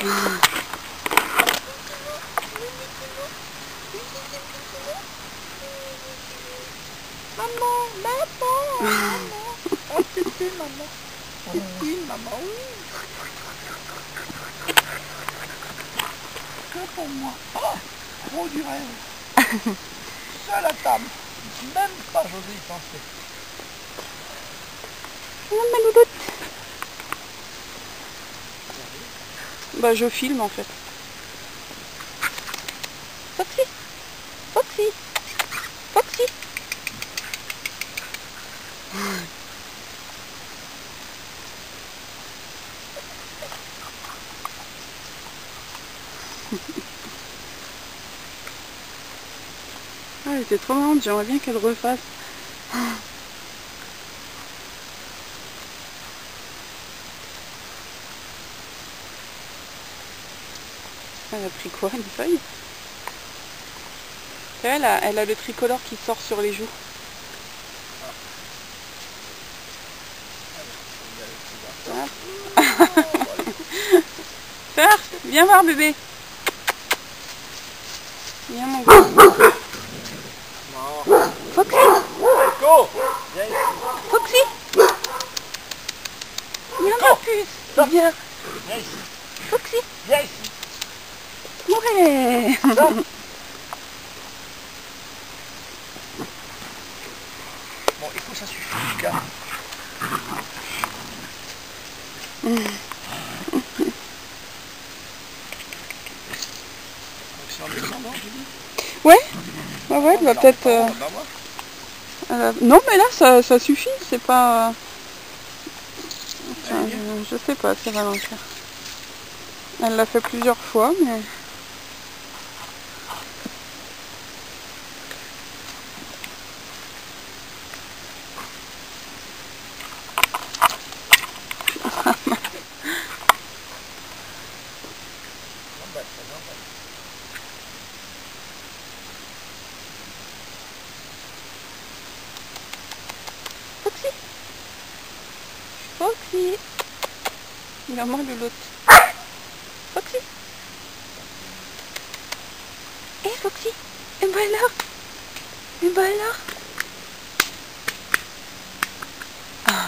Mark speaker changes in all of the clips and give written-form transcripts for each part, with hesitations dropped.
Speaker 1: Maman, maman. Oh, tété, maman. Tété, maman, oui. Que pour moi. Oh, trop du rêve. Seul à table. Même pas j'osais y penser.
Speaker 2: Ma louloute. Bah je filme en fait. Foxy, Foxy, Foxy. Ah, elle était trop marrante, j'aimerais bien qu'elle refasse. Elle a pris quoi? Une feuille? Elle a le tricolore qui sort sur les joues. Faire, viens voir bébé. Viens mon gars. Foxy.
Speaker 1: Go, viens ici.
Speaker 2: Foxy. Viens ma puce. Viens.
Speaker 1: Viens ici.
Speaker 2: Foxy.
Speaker 1: Viens ici.
Speaker 2: Ouais.
Speaker 1: Bon, écoute, ça suffit, Lucas. Donc c'est en descendant, je dis.
Speaker 2: Ouais, ouais, elle va peut-être... Non, mais là, ça suffit, c'est pas... Enfin, je sais pas si elle va l'en faire. Elle l'a fait plusieurs fois, mais... Foxy. Foxy. Il a moins de l'autre. Foxy. Hé Foxy. Et bah là. Et bah là. Ah.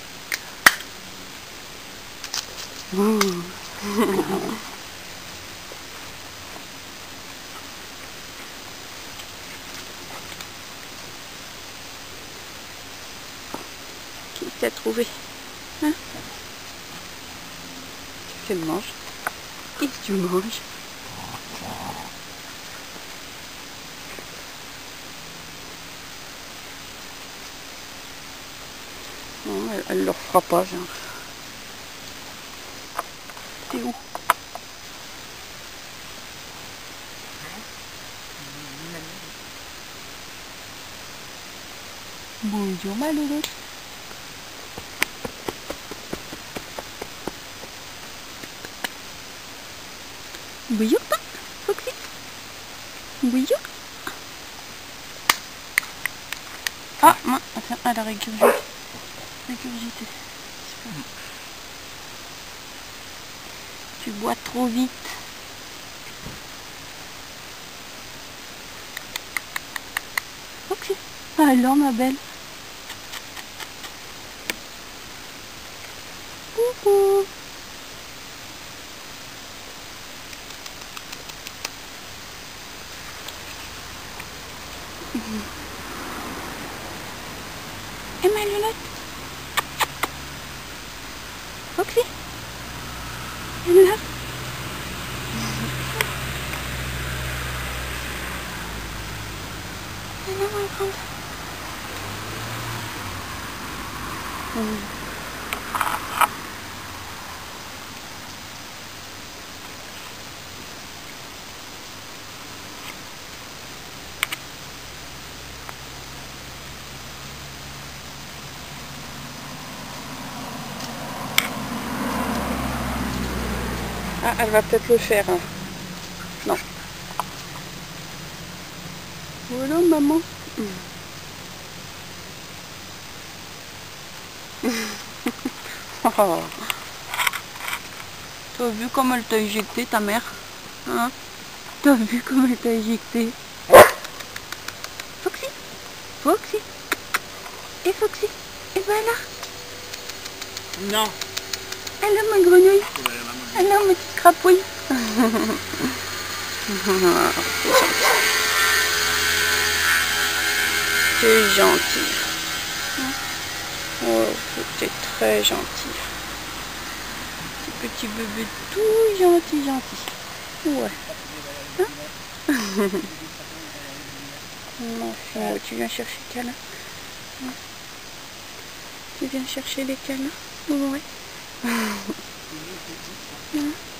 Speaker 2: Ouh. Qui t'a trouvé? Hein? Qu'est-ce qu'elle mange? Qu'est-ce que tu manges? Non, elle leur fera pas, genre. T'es où? Bonjour ma louloute. Bouillou, Foxy. Bouillou. Ah, attends, elle a régurgité. Tu bois trop vite. Foxy. Alors ma belle. Coucou. Et ma lunette. Foxy. Elle est là. Elle est là, ma grande. Ah, elle va peut-être le faire. Hein. Non. Voilà, maman. Oh. T'as vu comme elle t'a éjecté, ta mère? Hein? T'as vu comme elle t'a éjecté? Foxy? Foxy? Et Foxy? Et ben là?
Speaker 1: Non.
Speaker 2: Elle a ma grenouille. Elle a ma petite crapouille. C'est gentil. Oh, c'est très gentil. Petit bébé tout gentil, gentil. Ouais. Hein? Enfin, tu viens chercher les câlins. Tu viens chercher les câlins. Ouais.